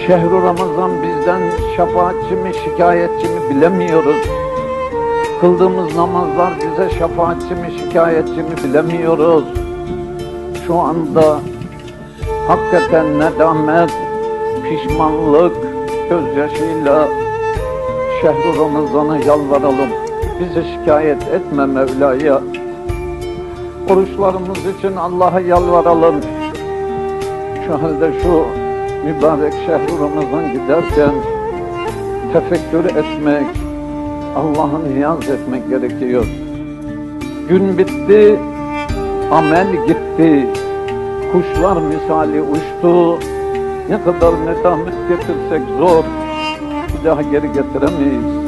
Şehr-i Ramazan bizden şefaatçi mi, şikayetçi mi bilemiyoruz. Kıldığımız namazlar bize şefaatçi mi, şikayetçi mi bilemiyoruz. Şu anda hakikaten nedamet, pişmanlık, gözyaşıyla Şehr-i Ramazan'a yalvaralım. Bizi şikayet etme Mevla'ya. Oruçlarımız için Allah'a yalvaralım. Şu halde şu mübarek Şehr-i Ramazan giderken tefekkür etmek, Allah'ı niyaz etmek gerekiyor. Gün bitti, amel gitti, kuşlar misali uçtu. Ne kadar nedamet getirsek zor, bir daha geri getiremeyiz.